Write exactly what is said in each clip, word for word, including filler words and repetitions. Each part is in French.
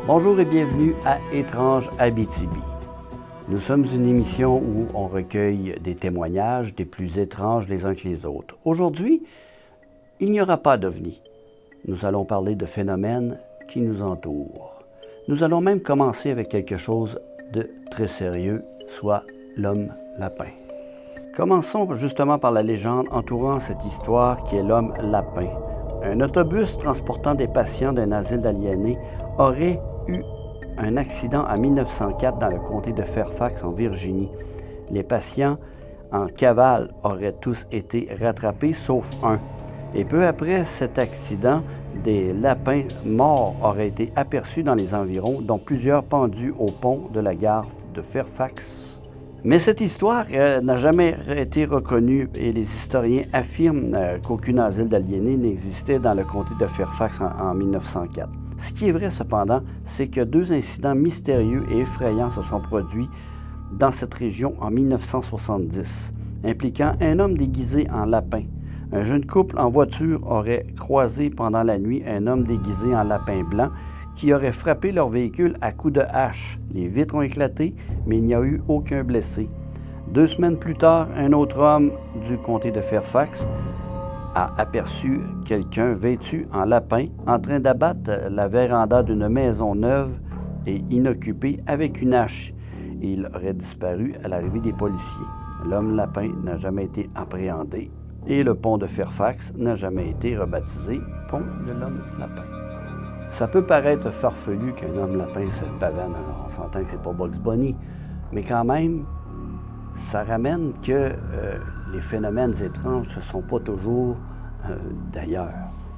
Bonjour et bienvenue à Étrange Abitibi. Nous sommes une émission où on recueille des témoignages des plus étranges les uns que les autres. Aujourd'hui, il n'y aura pas d'ovnis. Nous allons parler de phénomènes qui nous entourent. Nous allons même commencer avec quelque chose de très sérieux, soit l'homme lapin. Commençons justement par la légende entourant cette histoire qui est l'homme lapin. Un autobus transportant des patients d'un asile d'aliénés aurait eu un accident en mille neuf cent quatre dans le comté de Fairfax, en Virginie. Les patients en cavale auraient tous été rattrapés, sauf un. Et peu après cet accident, des lapins morts auraient été aperçus dans les environs, dont plusieurs pendus au pont de la gare de Fairfax. Mais cette histoire euh, n'a jamais été reconnue et les historiens affirment euh, qu'aucun asile d'aliénés n'existait dans le comté de Fairfax en, en mille neuf cent quatre. Ce qui est vrai cependant, c'est que deux incidents mystérieux et effrayants se sont produits dans cette région en mille neuf cent soixante-dix, impliquant un homme déguisé en lapin. Un jeune couple en voiture aurait croisé pendant la nuit un homme déguisé en lapin blanc qui aurait frappé leur véhicule à coups de hache. Les vitres ont éclaté, mais il n'y a eu aucun blessé. Deux semaines plus tard, un autre homme du comté de Fairfax a aperçu quelqu'un vêtu en lapin en train d'abattre la véranda d'une maison neuve et inoccupée avec une hache. Il aurait disparu à l'arrivée des policiers. L'homme lapin n'a jamais été appréhendé et le pont de Fairfax n'a jamais été rebaptisé pont de l'homme lapin. Ça peut paraître farfelu qu'un homme lapin se pavane, on s'entend que c'est pas Bugs Bunny, mais quand même, ça ramène que euh, les phénomènes étranges ne sont pas toujours euh, d'ailleurs.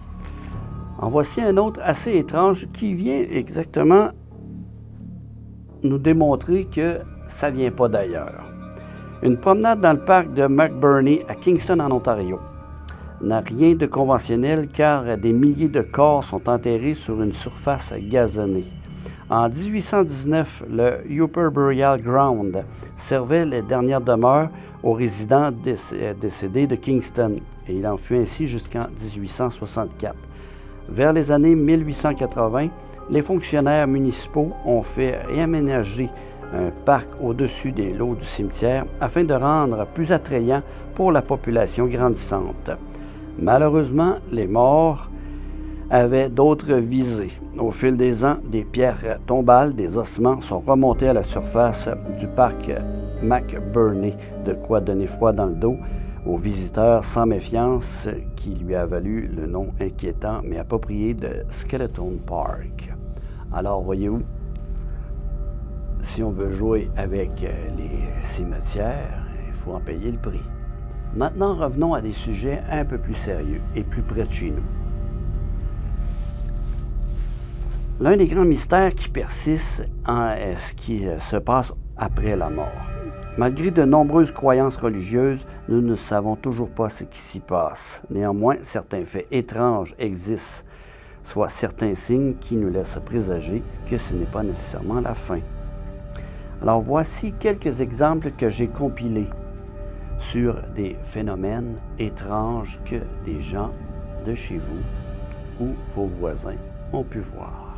En voici un autre assez étrange qui vient exactement nous démontrer que ça ne vient pas d'ailleurs. Une promenade dans le parc de McBurney à Kingston, en Ontario, n'a rien de conventionnel car des milliers de corps sont enterrés sur une surface gazonnée. En dix-huit cent dix-neuf, le Upper Burial Ground servait les dernières demeures aux résidents décédés de Kingston et il en fut ainsi jusqu'en dix-huit cent soixante-quatre. Vers les années mille huit cent quatre-vingts, les fonctionnaires municipaux ont fait réaménager un parc au-dessus des lots du cimetière afin de rendre plus attrayant pour la population grandissante. Malheureusement, les morts avaient d'autres visées. Au fil des ans, des pierres tombales, des ossements sont remontés à la surface du parc McBurney, de quoi donner froid dans le dos aux visiteurs sans méfiance, qui lui a valu le nom inquiétant mais approprié de Skeleton Park. Alors, voyez-vous, si on veut jouer avec les cimetières, il faut en payer le prix. Maintenant, revenons à des sujets un peu plus sérieux et plus près de chez nous. L'un des grands mystères qui persiste est ce qui se passe après la mort. Malgré de nombreuses croyances religieuses, nous ne savons toujours pas ce qui s'y passe. Néanmoins, certains faits étranges existent, soit certains signes qui nous laissent présager que ce n'est pas nécessairement la fin. Alors voici quelques exemples que j'ai compilés sur des phénomènes étranges que des gens de chez vous ou vos voisins ont pu voir.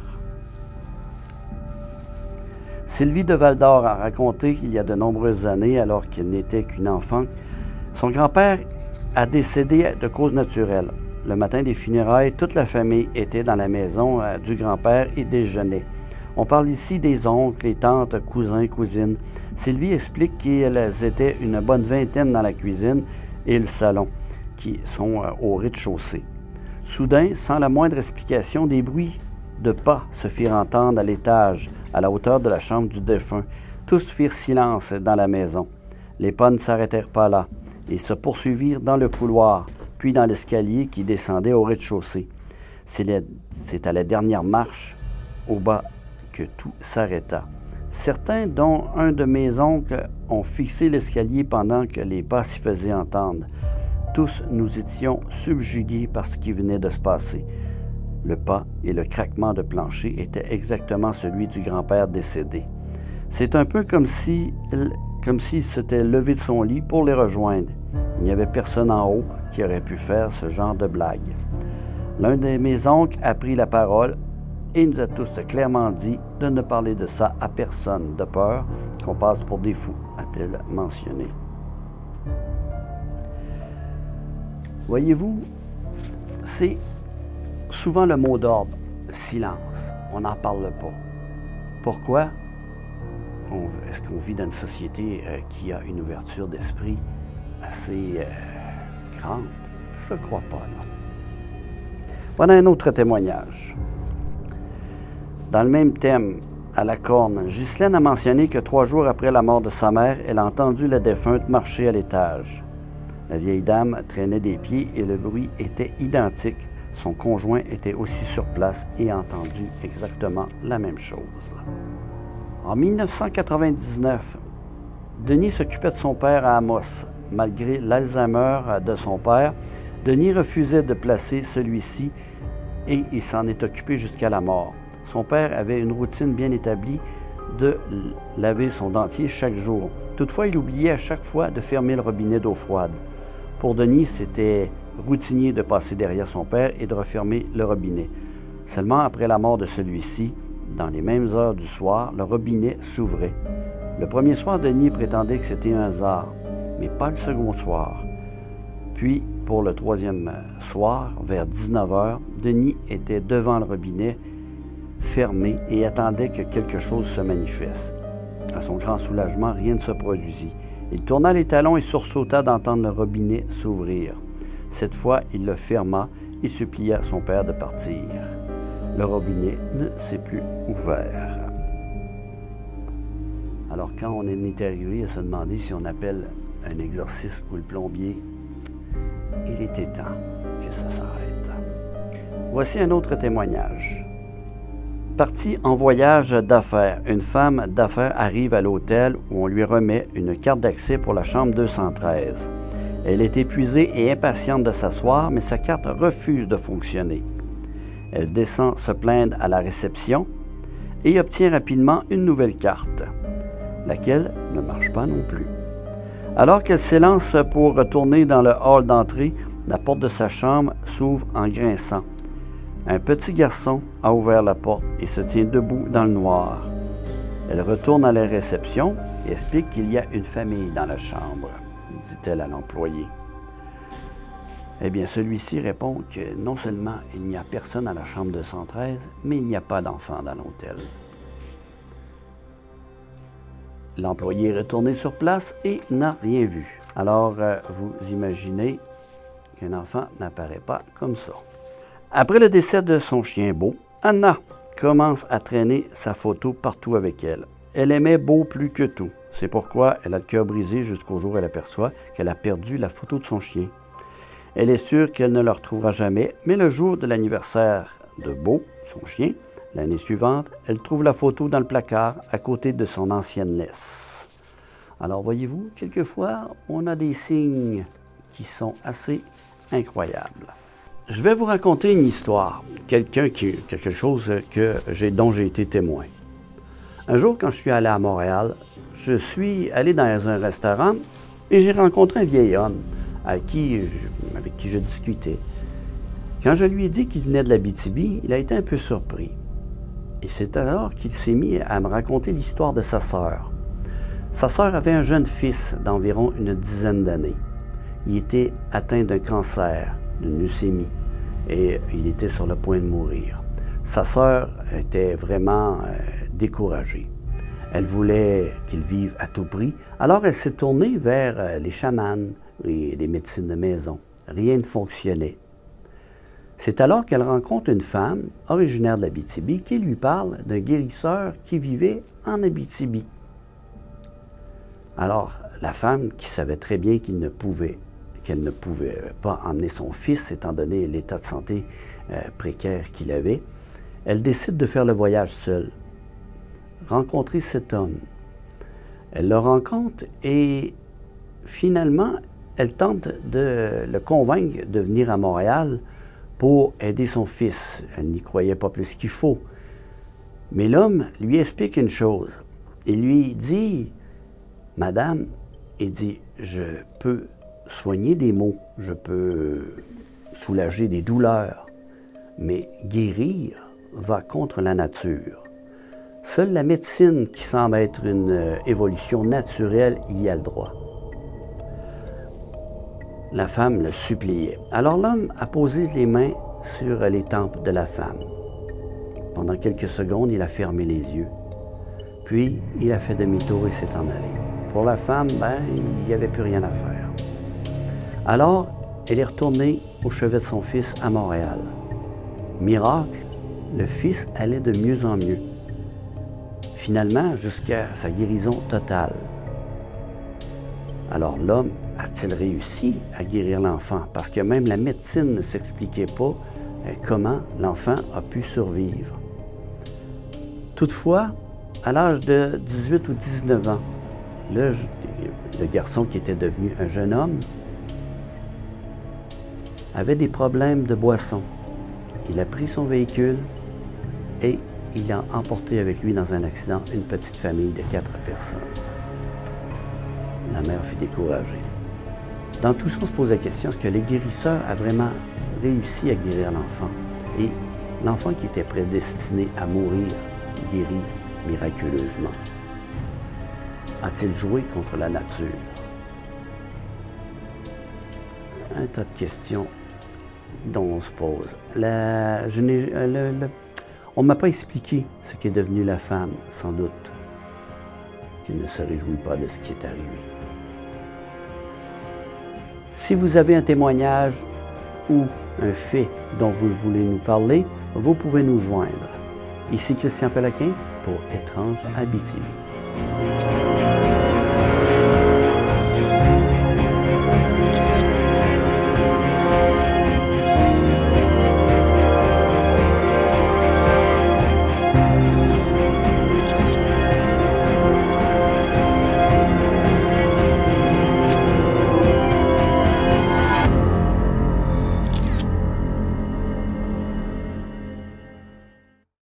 Sylvie de Val-d'Or a raconté qu'il y a de nombreuses années, alors qu'elle n'était qu'une enfant, son grand-père a décédé de cause naturelle. Le matin des funérailles, toute la famille était dans la maison du grand-père et déjeunait. On parle ici des oncles, les tantes, cousins, cousines. Sylvie explique qu'elles étaient une bonne vingtaine dans la cuisine et le salon, qui sont au rez-de-chaussée. Soudain, sans la moindre explication, des bruits de pas se firent entendre à l'étage, à la hauteur de la chambre du défunt. Tous firent silence dans la maison. Les pas ne s'arrêtèrent pas là. Ils se poursuivirent dans le couloir, puis dans l'escalier qui descendait au rez-de-chaussée. C'est à la dernière marche, au bas, que tout s'arrêta. Certains, dont un de mes oncles, ont fixé l'escalier pendant que les pas s'y faisaient entendre. Tous nous étions subjugués par ce qui venait de se passer. Le pas et le craquement de plancher étaient exactement celui du grand-père décédé. C'est un peu comme si, comme s'il s'était levé de son lit pour les rejoindre. Il n'y avait personne en haut qui aurait pu faire ce genre de blague. L'un de mes oncles a pris la parole et nous a tous clairement dit de ne parler de ça à personne, de peur qu'on passe pour des fous, a-t-elle mentionné. Voyez-vous, c'est souvent le mot d'ordre, silence. On n'en parle pas. Pourquoi? Est-ce qu'on vit dans une société euh, qui a une ouverture d'esprit assez euh, grande? Je ne crois pas, non. Voilà un autre témoignage. Dans le même thème, à la Corne, Ghislaine a mentionné que trois jours après la mort de sa mère, elle a entendu la défunte marcher à l'étage. La vieille dame traînait des pieds et le bruit était identique. Son conjoint était aussi sur place et a entendu exactement la même chose. En mille neuf cent quatre-vingt-dix-neuf, Denis s'occupait de son père à Amos. Malgré l'Alzheimer de son père, Denis refusait de placer celui-ci et il s'en est occupé jusqu'à la mort. Son père avait une routine bien établie de laver son dentier chaque jour. Toutefois, il oubliait à chaque fois de fermer le robinet d'eau froide. Pour Denis, c'était routinier de passer derrière son père et de refermer le robinet. Seulement après la mort de celui-ci, dans les mêmes heures du soir, le robinet s'ouvrait. Le premier soir, Denis prétendait que c'était un hasard, mais pas le second soir. Puis, pour le troisième soir, vers dix-neuf heures, Denis était devant le robinet, fermé, et attendait que quelque chose se manifeste. À son grand soulagement, rien ne se produisit. Il tourna les talons et sursauta d'entendre le robinet s'ouvrir. Cette fois, il le ferma et supplia son père de partir. Le robinet ne s'est plus ouvert. Alors, quand on est arrivé à se demander si on appelle un exorciste ou le plombier, il était temps que ça s'arrête. Voici un autre témoignage. Partie en voyage d'affaires, une femme d'affaires arrive à l'hôtel où on lui remet une carte d'accès pour la chambre deux cent treize. Elle est épuisée et impatiente de s'asseoir, mais sa carte refuse de fonctionner. Elle descend se plaindre à la réception et obtient rapidement une nouvelle carte, laquelle ne marche pas non plus. Alors qu'elle s'élance pour retourner dans le hall d'entrée, la porte de sa chambre s'ouvre en grinçant. Un petit garçon a ouvert la porte et se tient debout dans le noir. Elle retourne à la réception et explique qu'il y a une famille dans la chambre, dit-elle à l'employé. Eh bien, celui-ci répond que non seulement il n'y a personne à la chambre deux cent treize, mais il n'y a pas d'enfant dans l'hôtel. L'employé est retourné sur place et n'a rien vu. Alors, euh, vous imaginez qu'un enfant n'apparaît pas comme ça. Après le décès de son chien Beau, Anna commence à traîner sa photo partout avec elle. Elle aimait Beau plus que tout. C'est pourquoi elle a le cœur brisé jusqu'au jour où elle aperçoit qu'elle a perdu la photo de son chien. Elle est sûre qu'elle ne le retrouvera jamais, mais le jour de l'anniversaire de Beau, son chien, l'année suivante, elle trouve la photo dans le placard à côté de son ancienne laisse. Alors voyez-vous, quelquefois, on a des signes qui sont assez incroyables. Je vais vous raconter une histoire, quelqu'un qui, quelque chose que j'ai, dont j'ai été témoin. Un jour, quand je suis allé à Montréal, je suis allé dans un restaurant et j'ai rencontré un vieil homme avec qui je, avec qui je discutais. Quand je lui ai dit qu'il venait de l'Abitibi, il a été un peu surpris. Et c'est alors qu'il s'est mis à me raconter l'histoire de sa sœur. Sa sœur avait un jeune fils d'environ une dizaine d'années. Il était atteint d'un cancer, d'une leucémie, et il était sur le point de mourir. Sa sœur était vraiment euh, découragée. Elle voulait qu'il vive à tout prix, alors elle s'est tournée vers euh, les chamans et les médecines de maison. Rien ne fonctionnait. C'est alors qu'elle rencontre une femme originaire de l'Abitibi qui lui parle d'un guérisseur qui vivait en Abitibi. Alors, la femme, qui savait très bien qu'il ne pouvait, qu'elle ne pouvait pas emmener son fils, étant donné l'état de santé euh, précaire qu'il avait, elle décide de faire le voyage seule, rencontrer cet homme. Elle le rencontre et finalement, elle tente de le convaincre de venir à Montréal pour aider son fils. Elle n'y croyait pas plus qu'il faut. Mais l'homme lui explique une chose. Il lui dit, « Madame, il dit, je peux soigner des maux, je peux soulager des douleurs, mais guérir, va contre la nature. Seule la médecine, qui semble être une euh, évolution naturelle, y a le droit. La femme le suppliait. Alors l'homme a posé les mains sur les tempes de la femme. Pendant quelques secondes, il a fermé les yeux. Puis, il a fait demi-tour et s'est en allé. Pour la femme, ben, il n'y avait plus rien à faire. Alors, elle est retournée au chevet de son fils à Montréal. Miracle, le fils allait de mieux en mieux. Finalement, jusqu'à sa guérison totale. Alors l'homme a-t-il réussi à guérir l'enfant? Parce que même la médecine ne s'expliquait pas comment l'enfant a pu survivre. Toutefois, à l'âge de dix-huit ou dix-neuf ans, le, le garçon qui était devenu un jeune homme avait des problèmes de boisson. Il a pris son véhicule et il a emporté avec lui dans un accident une petite famille de quatre personnes. La mère fut découragée. Dans tout ça, on se pose la question, est-ce que le guérisseur a vraiment réussi à guérir l'enfant? Et l'enfant qui était prédestiné à mourir, guéri miraculeusement. A-t-il joué contre la nature? Un tas de questions dont on se pose. La, je n'ai, le, le, on ne m'a pas expliqué ce qu'est devenu la femme, sans doute, qui ne se réjouit pas de ce qui est arrivé. Si vous avez un témoignage ou un fait dont vous voulez nous parler, vous pouvez nous joindre. Ici Christian Péloquin pour Étrange Abitibi.